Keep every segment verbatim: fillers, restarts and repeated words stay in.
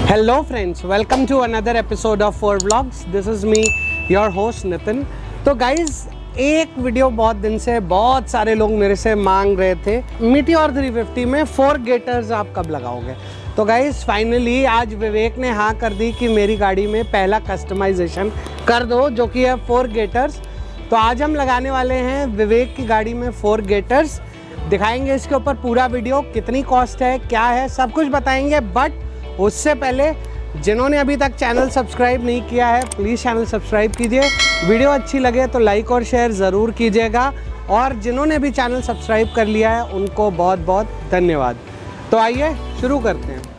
Hello friends, welcome to another episode of four Vlogs. This is me, your host Nitin. तो guys, एक video बहुत दिन से बहुत सारे लोग मेरे से मांग रहे थे, मीटियोर थ्री फिफ्टी में फोर गेटर्स आप कब लगाओगे। तो गाइस फाइनली आज विवेक ने हाँ कर दी कि मेरी गाड़ी में पहला कस्टमाइजेशन कर दो, जो कि है फोर गेटर्स। तो आज हम लगाने वाले हैं विवेक की गाड़ी में फोर गेटर्स। दिखाएंगे इसके ऊपर पूरा वीडियो, कितनी कॉस्ट है, क्या है, सब कुछ बताएंगे। बट उससे पहले जिन्होंने अभी तक चैनल सब्सक्राइब नहीं किया है, प्लीज़ चैनल सब्सक्राइब कीजिए। वीडियो अच्छी लगे तो लाइक और शेयर ज़रूर कीजिएगा, और जिन्होंने भी चैनल सब्सक्राइब कर लिया है उनको बहुत बहुत धन्यवाद। तो आइए शुरू करते हैं।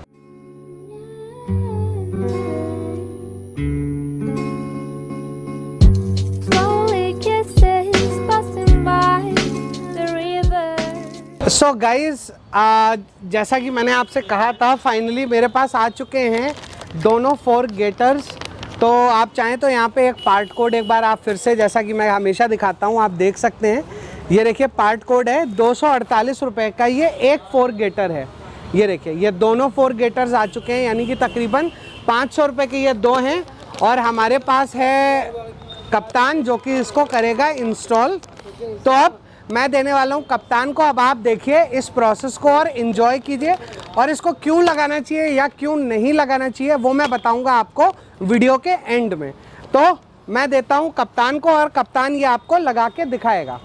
सो so गाइज़, जैसा कि मैंने आपसे कहा था, फाइनली मेरे पास आ चुके हैं दोनों फोर गेटर्स। तो आप चाहें तो यहाँ पे एक पार्ट कोड एक बार आप फिर से, जैसा कि मैं हमेशा दिखाता हूँ, आप देख सकते हैं। ये देखिए पार्ट कोड है दो सौ अड़तालीस रुपये का, ये एक फोर गेटर है। ये देखिए ये दोनों फोर गेटर्स आ चुके हैं, यानी कि तकरीबन पाँच सौ रुपये के ये दो हैं। और हमारे पास है कप्तान जो कि इसको करेगा इंस्टॉल। तो अब मैं देने वाला हूं कप्तान को। अब आप देखिए इस प्रोसेस को और इन्जॉय कीजिए, और इसको क्यों लगाना चाहिए या क्यों नहीं लगाना चाहिए वो मैं बताऊंगा आपको वीडियो के एंड में। तो मैं देता हूं कप्तान को, और कप्तान ये आपको लगा के दिखाएगा।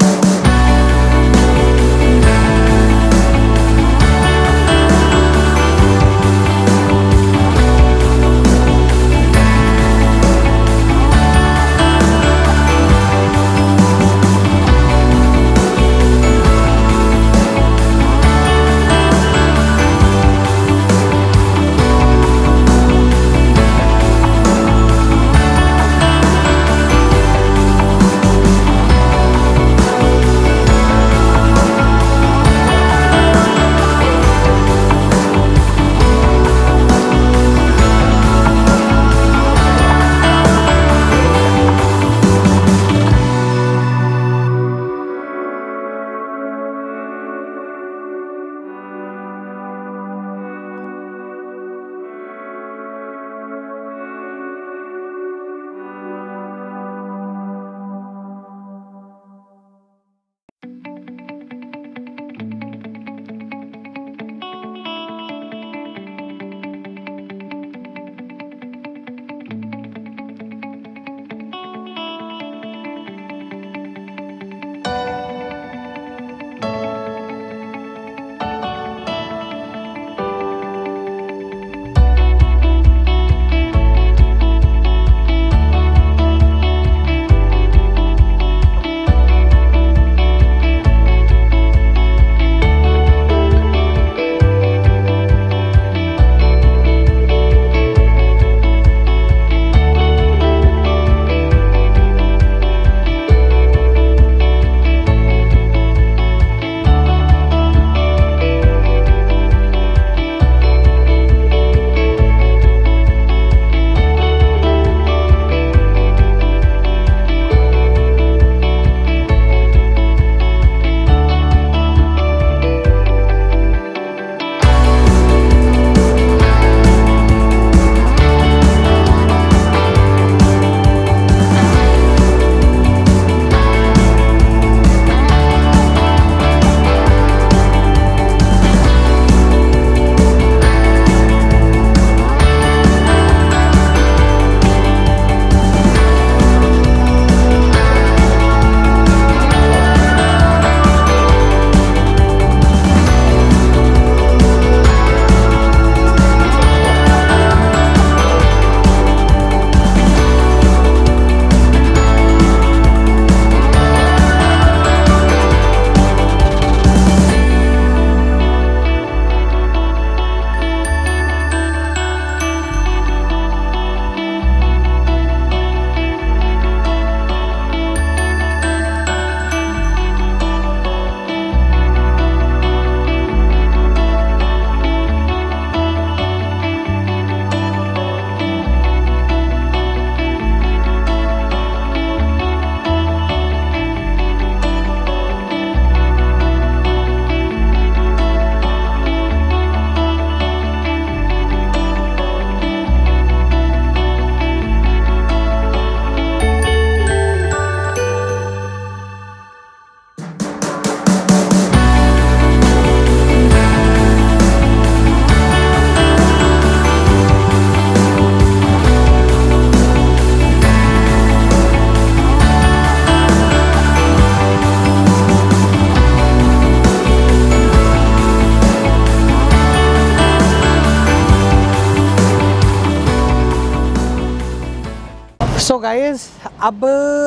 सो गाइस, अब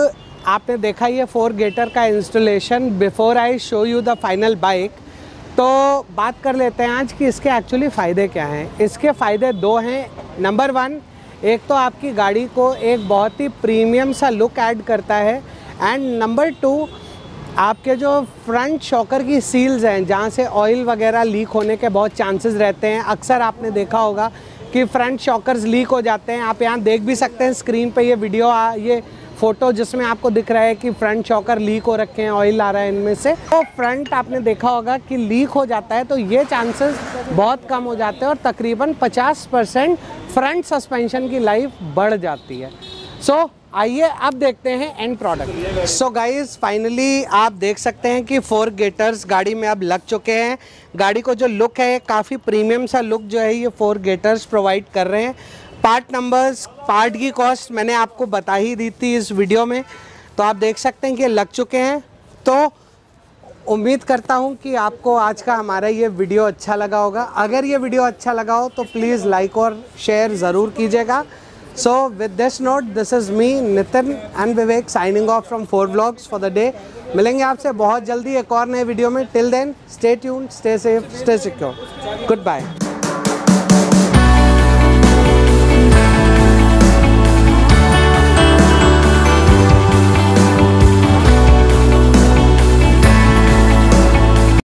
आपने देखा ये फोर गेटर का installation. Before I show you the final bike, तो बात कर लेते हैं आज कि इसके एक्चुअली फ़ायदे क्या हैं। इसके फ़ायदे दो हैं। नंबर वन, एक तो आपकी गाड़ी को एक बहुत ही प्रीमियम सा लुक ऐड करता है, एंड नंबर टू, आपके जो फ्रंट शॉकर की सील्स हैं जहाँ से ऑयल वगैरह लीक होने के बहुत चांसेस रहते हैं। अक्सर आपने देखा होगा कि फ्रंट शॉकर्स लीक हो जाते हैं। आप यहाँ देख भी सकते हैं स्क्रीन पे ये वीडियो आ, ये फ़ोटो जिसमें आपको दिख रहा है कि फ्रंट शॉकर लीक हो रखे हैं, ऑयल आ रहा है इनमें से। तो फ्रंट आपने देखा होगा कि लीक हो जाता है, तो ये चांसेस बहुत कम हो जाते हैं और तकरीबन पचास परसेंट फ्रंट सस्पेंशन की लाइफ बढ़ जाती है। सो so, आइए अब देखते हैं end product. So guys, finally आप देख सकते हैं कि फोर गेटर्स गाड़ी में अब लग चुके हैं। गाड़ी को जो लुक है, काफ़ी प्रीमियम सा लुक जो है ये फोर गेटर्स प्रोवाइड कर रहे हैं। पार्ट नंबर्स, पार्ट की कॉस्ट मैंने आपको बता ही दी थी इस वीडियो में, तो आप देख सकते हैं कि लग चुके हैं। तो उम्मीद करता हूँ कि आपको आज का हमारा ये वीडियो अच्छा लगा होगा। अगर ये वीडियो अच्छा लगा हो तो प्लीज़ लाइक और शेयर ज़रूर कीजिएगा। So with this note, this is me Nitin and Vivek signing off from four vlogs for the day. मिलेंगे आपसे बहुत जल्दी एक और नए वीडियो में। Till then stay tuned, stay safe, stay secure. Good bye.